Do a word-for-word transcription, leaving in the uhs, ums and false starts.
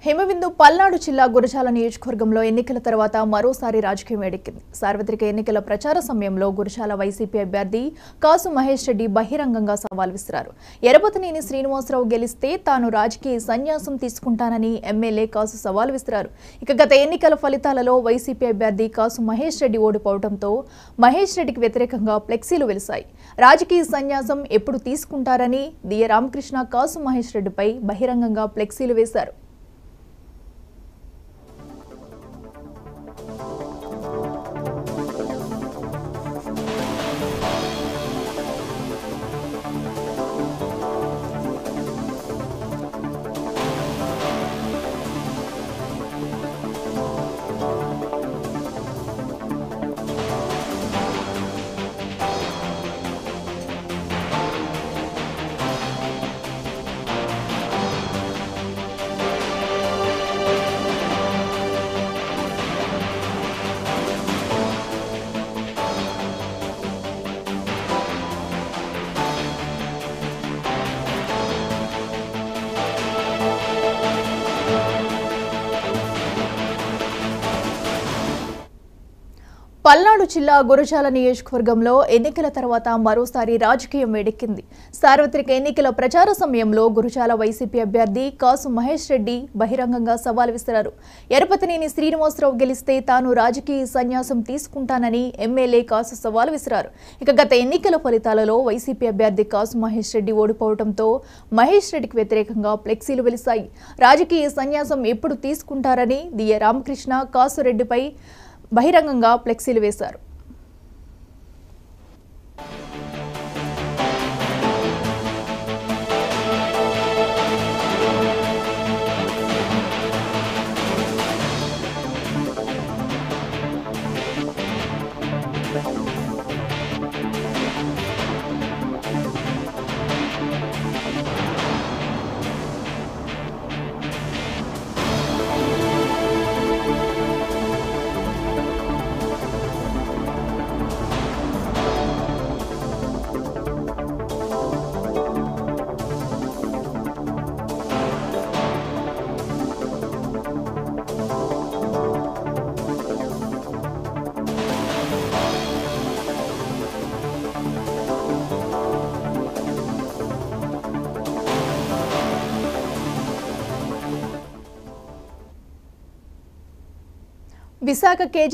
హిమబిందు పల్నాడు జిల్లా గురజాల నియోజకవర్గంలో ఎన్నికల తర్వాత మరోసారి రాజకీయం వేడెక్కింది. సార్వత్రిక ఎన్నికల ప్రచార సమయంలో గురజాల వైసీపీ అభ్యర్థి కాసు మహేష్ రెడ్డి బహిరంగంగా సవాల్ విసిరారు. ఎరపతినేని శ్రీనివాసరావు గెలిస్తే తాను రాజకీయ సన్యాసం తీసుకుంటానని ఎమ్మెల్యే కాసు సవాల్ విసిరారు. ఇక గత ఎన్నికల ఫలితాలలో వైసీపీ అభ్యర్థి కాసు మహేష్ రెడ్డి ఓడిపోవడంతో మహేష్ రెడ్డికి వ్యతిరేకంగా ఫ్లెక్సీలు వెలిశాయి. రాజకీయ సన్యాసం ఎప్పుడు తీసుకుంటారని దియ రామకృష్ణ కాసు మహేష్ రెడ్డిపై బహిరంగంగా ఫ్లెక్సీలు వేశారు. పల్నాడు జిల్లా గురజాల నియోజకవర్గంలో ఎన్నికల తర్వాత మరోసారి రాజకీయం వేడెక్కింది. సార్వత్రిక ఎన్నికల ప్రచార సమయంలో గురజాల వైసీపీ అభ్యర్థి కాసు మహేష్ రెడ్డి బహిరంగంగా సవాల్ విసిరారు. ఎరపతినేని శ్రీనివాసరావు గెలిస్తే తాను రాజకీయ సన్యాసం తీసుకుంటానని ఎమ్మెల్యే కాసు సవాల్ విసిరారు. ఇక గత ఎన్నికల ఫలితాలలో వైసీపీ అభ్యర్థి కాసు మహేష్ రెడ్డి ఓడిపోవడంతో మహేష్ రెడ్డికి వ్యతిరేకంగా ఫ్లెక్సీలు వెలిశాయి. రాజకీయ సన్యాసం ఎప్పుడు తీసుకుంటారని దియ రామకృష్ణ కాసు రెడ్డిపై బహిరంగంగా ఫ్లెక్సీలు వేశారు. విశాఖ కేజీ